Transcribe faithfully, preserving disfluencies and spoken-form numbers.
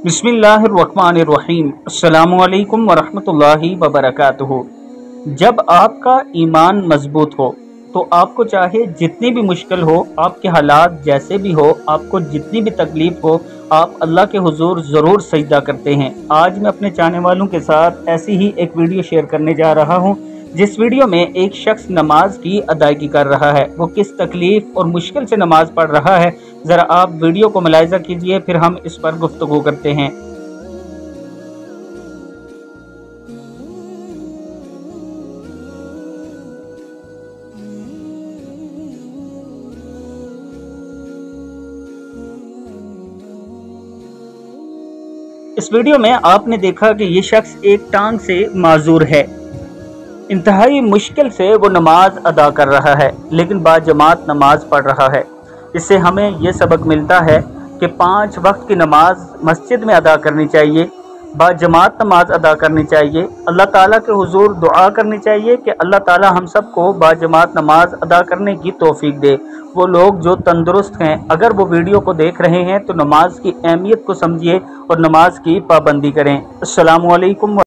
बिस्मिल्लाहिर्रहमानिर्रहीम। अस्सलामुअलैकुम वरहमतुल्लाहि वबरकातुहू। जब आपका ईमान मजबूत हो तो आपको चाहे जितनी भी मुश्किल हो, आपके हालात जैसे भी हो, आपको जितनी भी तकलीफ हो, आप अल्लाह के हुजूर ज़रूर सजदा करते हैं। आज मैं अपने चाहने वालों के साथ ऐसी ही एक वीडियो शेयर करने जा रहा हूं, जिस वीडियो में एक शख्स नमाज की अदायगी कर रहा है। वो किस तकलीफ और मुश्किल से नमाज पढ़ रहा है, ज़रा आप वीडियो को मुलाहिज़ा कीजिए, फिर हम इस पर गुफ्तगू करते हैं। इस वीडियो में आपने देखा कि ये शख्स एक टांग से माजूर है। इंतहाई मुश्किल से वो नमाज अदा कर रहा है, लेकिन बाजमात नमाज पढ़ रहा है। इससे हमें ये सबक मिलता है कि पाँच वक्त की नमाज मस्जिद में अदा करनी चाहिए, बाजमात नमाज अदा करनी चाहिए। अल्लाह ताला के हुजूर दुआ करनी चाहिए कि अल्लाह ताला हम सबको बाजमात नमाज अदा करने की तौफीक दे। वो लोग जो तंदुरुस्त हैं, अगर वो वीडियो को देख रहे हैं तो नमाज की अहमियत को समझिए और नमाज की पाबंदी करें। अस्सलामु अलैकुम।